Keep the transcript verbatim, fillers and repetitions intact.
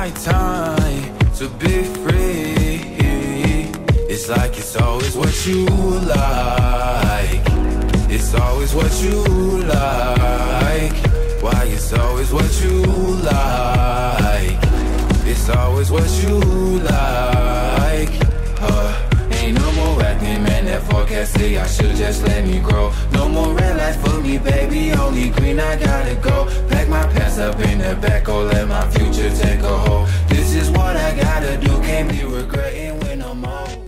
my time to be free. It's like it's always what you like. It's always what you like. Why it's always what you like. It's always what you like. uh, Ain't no more acting, man, that forecast say I should just let me grow. No more red lights for me, baby, only green, I gotta go. Pack my pants up in the back, or let my future take a hold. This is what I gotta do, can't be regretting when I'm old.